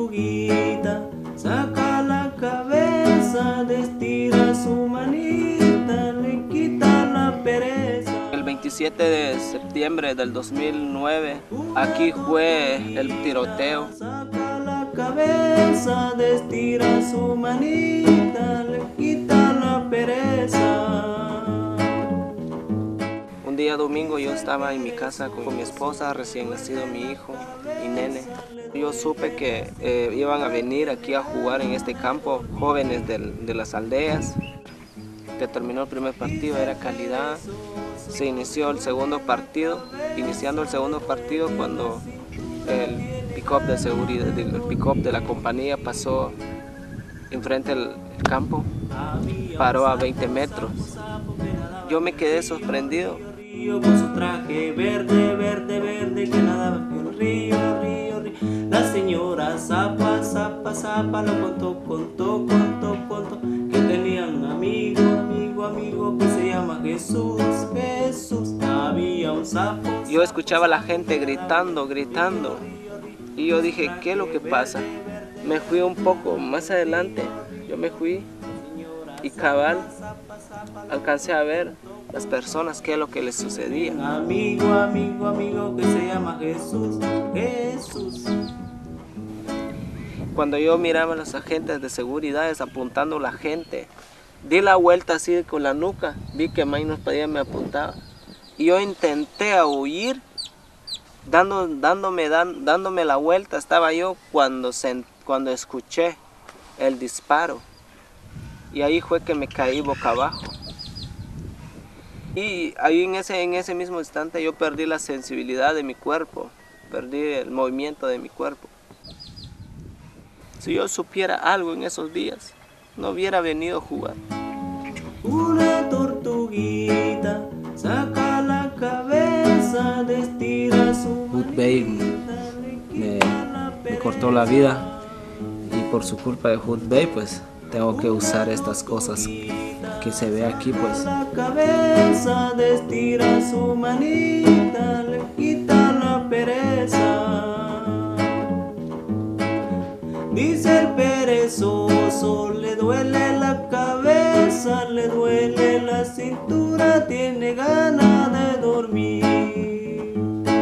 tortuguita, saca la cabeza, estira su manita, le quita la pereza. El 27 de septiembre del 2009, aquí fue el tiroteo. Saca la cabeza, estira su manita, le quita la pereza. Un día domingo yo estaba en mi casa con mi esposa, recién nacido mi hijo y nene. Yo supe que iban a venir aquí a jugar en este campo jóvenes de las aldeas. Que terminó el primer partido, era calidad. Se inició el segundo partido, iniciando el segundo partido cuando el pick-up de seguridad, el pick-up de la compañía pasó enfrente del campo, paró a 20 metros. Yo me quedé sorprendido. Con su traje verde, verde, verde, que nadaba en el río, río, río. La señora Zapa, Zapa, Zapa lo contó, que tenía un amigo, amigo que se llama Jesús, Jesús. Había un sapo. Yo escuchaba a la gente gritando, y yo dije, ¿qué es lo que pasa? Me fui un poco más adelante, yo me fui y cabal alcancé a ver las personas, qué es lo que les sucedía. Amigo que se llama Jesús, Jesús. Cuando yo miraba a los agentes de seguridad apuntando a la gente, di la vuelta así con la nuca, vi que Maynos Padilla me apuntaba. Y yo intenté huir, dándome la vuelta, estaba yo cuando escuché el disparo. Y ahí fue que me caí boca abajo. Y ahí en ese mismo instante yo perdí la sensibilidad de mi cuerpo, perdí el movimiento de mi cuerpo. Si yo supiera algo en esos días, no hubiera venido a jugar. Una tortuguita, saca la cabeza, estira su Hood Bay me cortó la vida y por su culpa de Hood Bay pues tengo que usar estas cosas que se ve aquí pues. La cabeza, estira su manita, le quita la pereza. Dice el perezoso, le duele la cabeza, le duele la cintura, tiene ganas de dormir.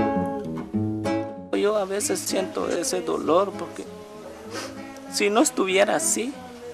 Yo a veces siento ese dolor porque si no estuviera así,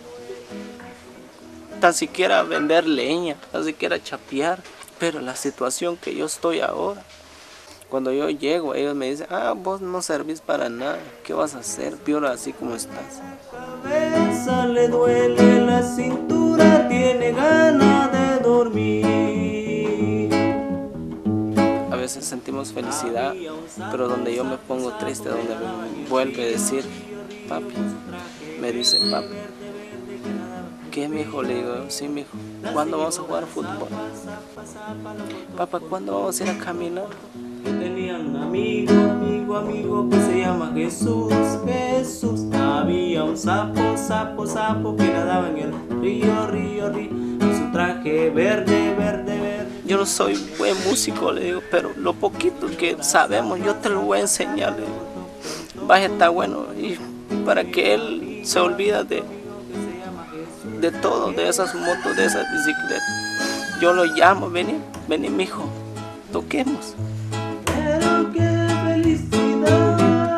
tan siquiera vender leña, tan siquiera chapear, pero la situación que yo estoy ahora, cuando yo llego, ellos me dicen, vos no servís para nada, ¿qué vas a hacer? Peor así como estás. La cabeza le duele la cintura, tiene ganas de dormir. A veces sentimos felicidad, pero donde yo me pongo triste, donde me vuelve a decir, papi, me dice papi. ¿Qué, mijo? Le digo, sí, mijo. ¿Cuándo vamos a jugar fútbol? Papá, ¿cuándo vamos a ir a caminar? Tenía un amigo que se llama Jesús, Jesús. Había un sapo que nadaba en el río, río, río. Con su traje verde, verde, verde. Yo no soy buen músico, le digo, pero lo poquito que sabemos, yo te lo voy a enseñar, le digo. Vaya, está bueno. Y para que él se olvida de todo, de esas motos, de esas bicicletas. Yo lo llamo, vení, mijo, toquemos. Pero qué felicidad.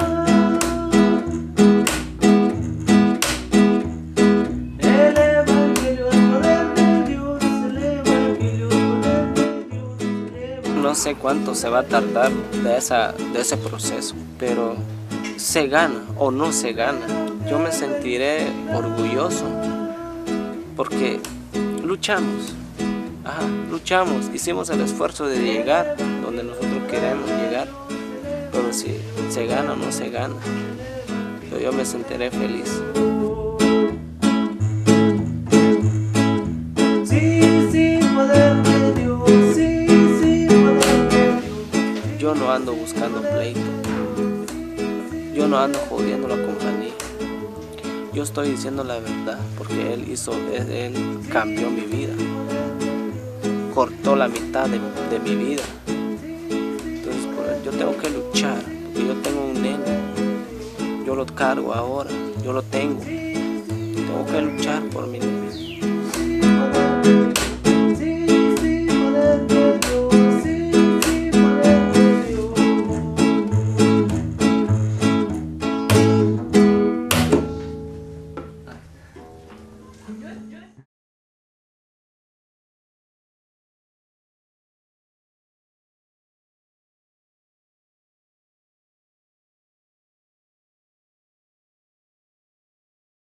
El evangelio es poder de Dios, el evangelio es poder de Dios. No sé cuánto se va a tardar de ese proceso, pero se gana o no se gana. Yo me sentiré orgulloso porque luchamos, hicimos el esfuerzo de llegar donde nosotros queremos llegar, pero si se gana o no se gana, yo me sentiré feliz. Sí, poder de Dios, sí, poder de Dios. Yo no ando buscando pleito, yo no ando jodiendo la compañía. Yo estoy diciendo la verdad porque él cambió mi vida, cortó la mitad de mi vida. Entonces yo tengo que luchar, porque yo tengo un nene, yo yo lo cargo ahora, yo lo tengo. Tengo que luchar por mi niño.